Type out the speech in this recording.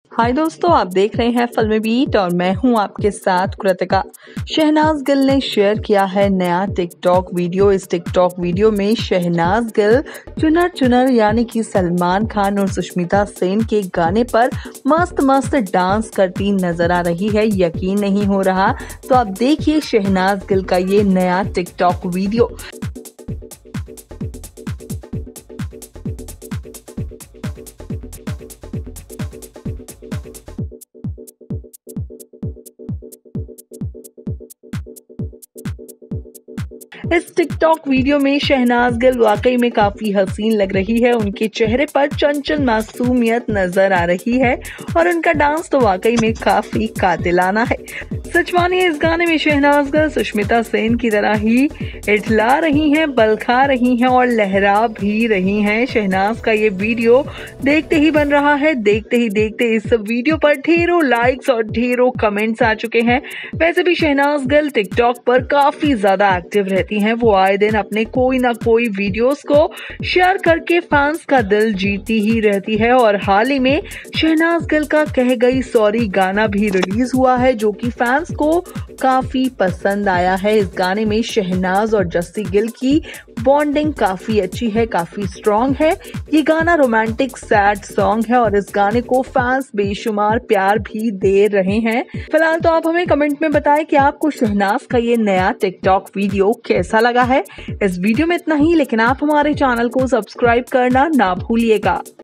हाय दोस्तों, आप देख रहे हैं फिल्मी बीट और मैं हूं आपके साथ कृतिका। शहनाज गिल ने शेयर किया है नया टिकटॉक वीडियो। इस टिकटॉक वीडियो में शहनाज गिल चुनर चुनर यानी कि सलमान खान और सुष्मिता सेन के गाने पर मस्त मस्त डांस करती नजर आ रही है। यकीन नहीं हो रहा तो आप देखिए शहनाज गिल का ये नया टिकटॉक वीडियो। इस टिकटॉक वीडियो में शहनाज गिल वाकई में काफी हसीन लग रही है। उनके चेहरे पर चंचल मासूमियत नजर आ रही है और उनका डांस तो वाकई में काफी कातिलाना है। सच मानिए इस गाने में शहनाज गिल सुष्मिता सेन की तरह ही इठला रही हैं, बलखा रही हैं और लहरा भी रही हैं। शहनाज का ये वीडियो देखते ही बन रहा है। देखते ही देखते इस वीडियो पर ढेरों लाइक्स और ढेरों कमेंट्स आ चुके हैं। वैसे भी शहनाज गिल टिकटॉक पर काफी ज्यादा एक्टिव रहती हैं। वो आए दिन अपने कोई ना कोई वीडियोस को शेयर करके फैंस का दिल जीती ही रहती है और हाल ही में शहनाज गिल का कह गई सॉरी गाना भी रिलीज हुआ है, जो कि फैंस को काफी पसंद आया है। इस गाने में शहनाज और जस्सी गिल की बॉन्डिंग काफी अच्छी है, काफी स्ट्रॉन्ग है। ये गाना रोमांटिक सैड सॉन्ग है और इस गाने को फैंस बेशुमार प्यार भी दे रहे हैं। फिलहाल तो आप हमें कमेंट में बताएं कि आपको शहनाज का ये नया टिकटॉक वीडियो कैसा लगा है। इस वीडियो में इतना ही, लेकिन आप हमारे चैनल को सब्सक्राइब करना ना भूलिएगा।